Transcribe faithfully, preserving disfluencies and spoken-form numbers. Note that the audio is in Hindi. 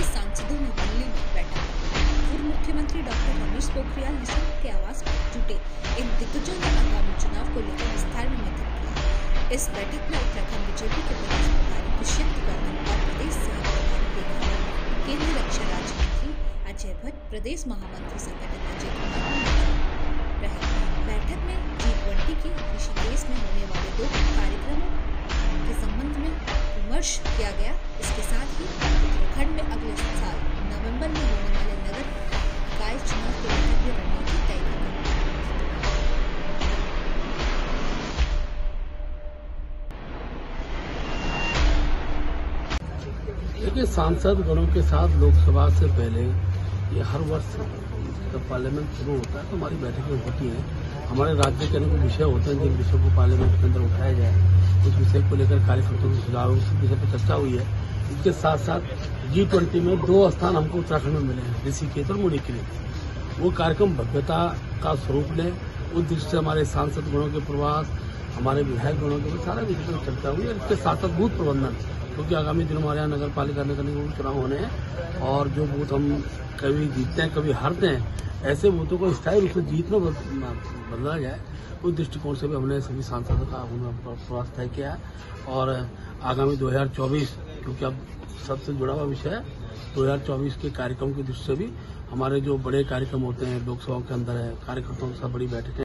सभी सांसदों ने दिल्ली में बैठक की। पूर्व मुख्यमंत्री डॉक्टर रमेश पोखरियाल निशंक के आवास पर जुटे इन दिग्गजों ने आगामी चुनाव को लेकर विस्तार में मंथन किया। इस बैठक में उत्तराखंड बीजेपी के प्रदेश प्रभारी दुष्यंत गौतम और प्रदेश सह प्रभारी लेखा केंद्रीय रक्षा राज्य मंत्री अजय भट्ट, प्रदेश महामंत्री संगठन अजय कुमार रहे। बैठक में जी ट्वेंटी के ऋषिकेश में होने वाले दो कार्यक्रमों के संबंध में विमर्श किया गया। इसके साथ ही उत्तराखंड में अगले साल नवंबर में होने वाले नगर निकाय चुनाव को लेकर भी रणनीति तय की गई। देखिए, सांसद गणों के साथ लोकसभा से पहले ये हर वर्ष जब पार्लियामेंट शुरू होता है तो हमारी बैठकें होती हैं। हमारे राज्य के अनेक विषय होते हैं जिन विषयों को पार्लियामेंट के अंदर उठाया जाए, उस विषय को लेकर कार्यकर्ताओं के सुझाव उस विषय पर चर्चा हुई है। इसके साथ साथ जी ट्वेंटी में दो स्थान हमको उत्तराखंड में मिले हैं, ऋषिकेश और मुड़ी के लिए। वो कार्यक्रम भव्यता का स्वरूप ले, उस दृष्टि से हमारे सांसद गणों के प्रवास, हमारे विधायक गणों के सारा विषय पर चर्चा हुई है। इसके साथ साथ बूथ प्रबंधन, क्योंकि आगामी दिनों हमारे यहाँ नगर पालिका नगर निगम चुनाव होने हैं और जो बूथ हम कभी जीतते हैं कभी हारते हैं, ऐसे बूथों को स्थायी रूप से जीत में बदला जाए, उस दृष्टिकोण से भी हमने सभी सांसदों का प्रवास तय किया है। और आगामी दो हजार चौबीस, क्योंकि अब सबसे जुड़ा हुआ विषय है, दो हजार चौबीस के कार्यक्रम की दृष्टि से भी हमारे जो बड़े कार्यक्रम होते हैं लोकसभा के अंदर है, कार्यकर्ताओं के साथ बड़ी बैठकें